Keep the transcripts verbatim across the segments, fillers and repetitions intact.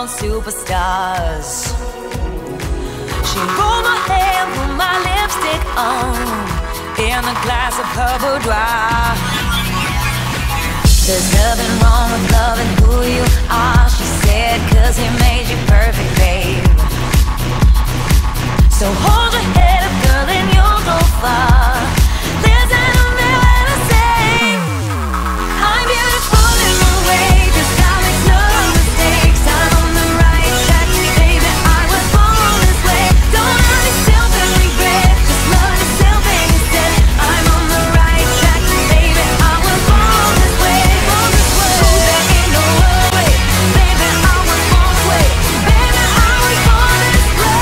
born superstars. She rolled my hair, put my lipstick on, in a glass of her boudoir. There's nothing wrong with loving who you are, she said, cause he made you perfect, babe. So hold your head up, girl, and you'll go far. Listen to me when I say I'm beautiful in my way, cause God makes no mistakes. I'm on the right track, baby, I was born this way. Don't hurt yourself and regret, just love yourself instead. I'm on the right track, baby, I was born this way, born this way. Oh, there ain't no other way, baby, I was born this way. Baby, I was born this way.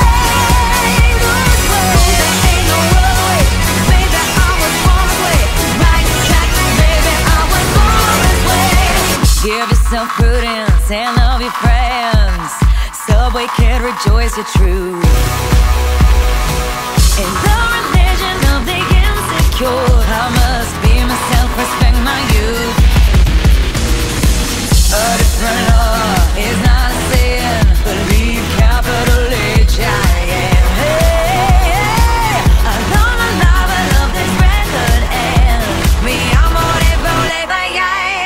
Give yourself prudence and love your friends. Subway kid, rejoice your truth. In the religion of the insecure, I must be myself, respect my youth. A different law is not a sin, believe capital H I M. Hey, hey, I love my life, I love this record, and me amor de problema.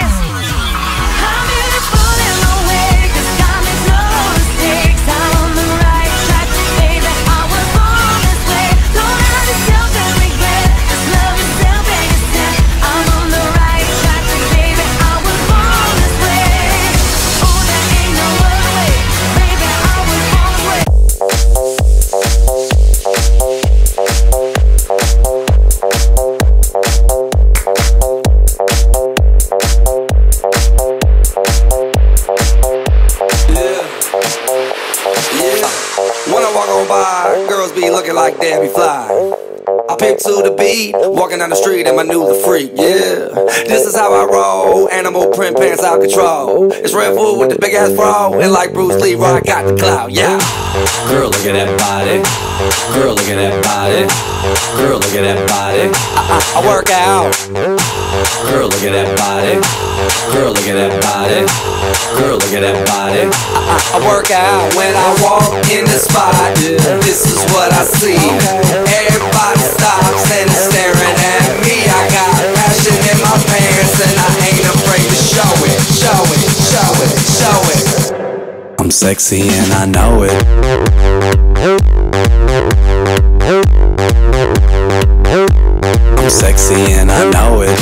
Like Debbie Fly, I pick to the beat, walking down the street and my new the freak, yeah. This is how I roll, animal print pants out control. It's Red Food with the big ass bro, and like Bruce Lee, I got the clout, yeah. Girl, look at that body. Girl, look at that body. Girl, look at that body. I, I, I work out. Girl, look at that body. Girl, look at that body. Girl, look at that body. I, I, I work out when I walk in the spot. This is what I see. Everybody stops and is staring at me. I got passion in my pants and I ain't afraid to show it. Show it, show it, show it. I'm sexy and I know it. I'm sexy and I know it.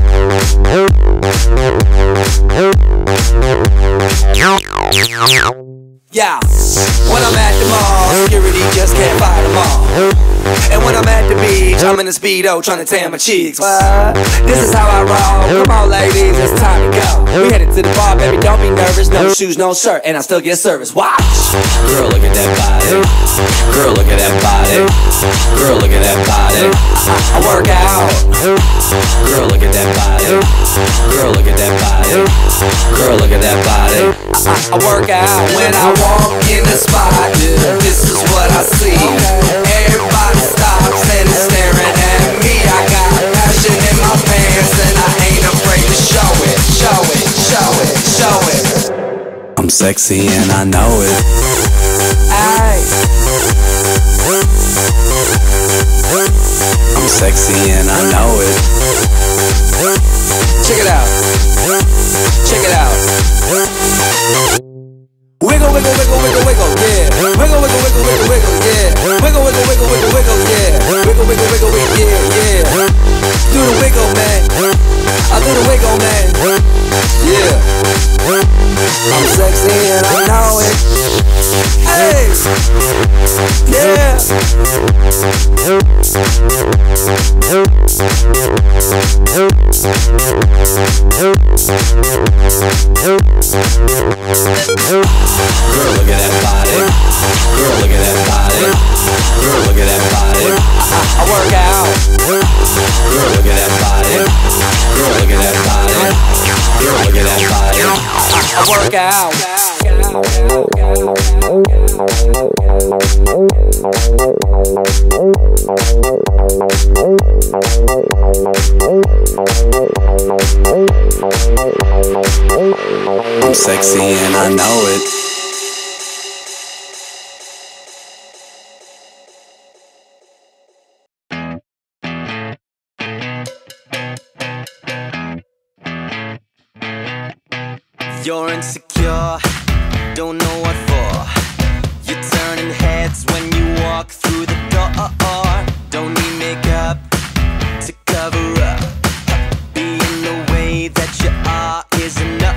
Yeah, when I'm at the mall, security just can't fight them all. And when I'm at the beach, I'm in a Speedo trying to tan my cheeks. What? This is how I roll. Come on ladies, it's time to go. We headed to the bar, baby, don't be nervous. No shoes, no shirt, and I still get service. Watch! Girl, look at that body. Girl, look at that body. Girl, look at that body. I, I work out. Girl, look at that body. Girl, look at that body. Girl, look at that body. I, I work out when I walk in the spot. This is what I see. Everybody stops and is staring at me. I got passion in my pants and I ain't afraid to show it. Show it, show it, show it. I'm sexy and I know it. Aye. I'm sexy and I know it. Check it out. Check it out. Wiggle, wiggle, wiggle, wiggle, wiggle, yeah. Wiggle, wiggle, wiggle, wiggle, wiggle, yeah. Wiggle, wiggle, wiggle, wiggle, wiggle, yeah. Wiggle, wiggle, wiggle, wiggle, yeah, yeah. Do the wiggle, man. I do the wiggle, man. Yeah. I'm sexy and I know it. Hey. Yeah. Girl, look at that body. Girl, look at that body. Girl, look at that body. I, I work out. Girl, look at that body. Girl, look at that body. Girl, look at that body. I, I work out. I'm sexy and I know it. You're insecure, don't know what for. You're turning heads when you walk through the door. Don't need makeup to cover up. Being the way that you are is enough.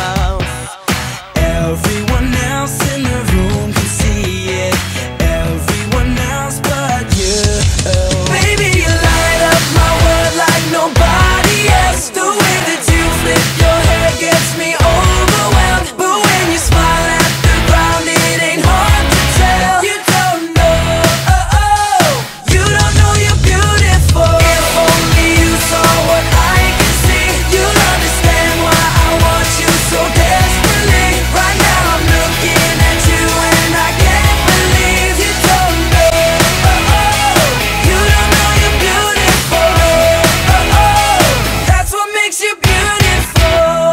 Everyone else in the room can see it, everyone else but you. Baby, you light up my world like nobody else. The way that you flip your hair gets me overwhelmed. But when you smile at the ground, it ain't hard to tell. You don't know, oh, oh, you don't know you're beautiful. If only you saw what I can see, you'll understand why I want you so desperately. Right now I'm looking at you and I can't believe you don't know, oh, oh, you don't know you're beautiful, oh, oh, that's what makes you beautiful.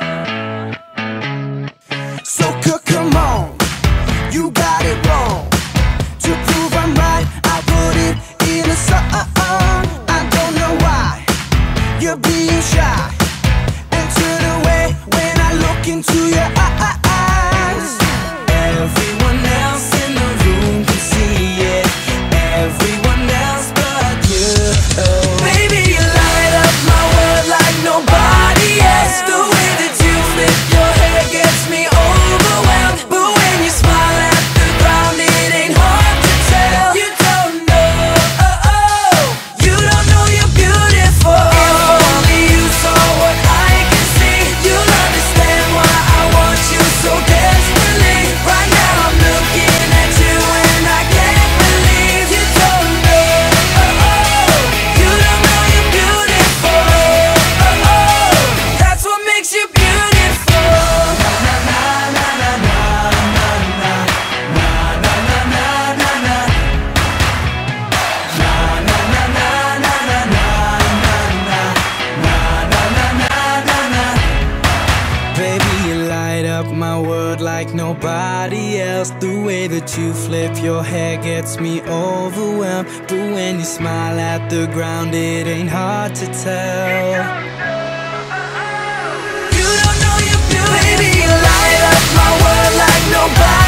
So c- come on, you got it wrong. To prove I'm right, I put it in a song. I don't know why you're being shy and turn away when I look into your eyes. Everyone else in the room can see it, everyone else but you. Baby, you light up my world like nobody else. The way that you flip your hair gets me overwhelmed. But when you smile at the ground, it ain't hard to tell. You don't know, oh, oh, you don't know you're beautiful. If only you saw what I can see, you'll understand why I want you so desperately. Right now I'm looking at you and I can't believe you don't know, oh, oh, you don't know you're beautiful, oh, oh, that's what makes you beautiful. Na na na na na na na na na na na na. Na na na na na na na na na na na. Baby, you light up my world like nobody else. The way that you flip your hair gets me overwhelmed. But when you smile at the ground, it ain't hard to tell. You don't know you're beautiful. Baby, you light up my world like nobody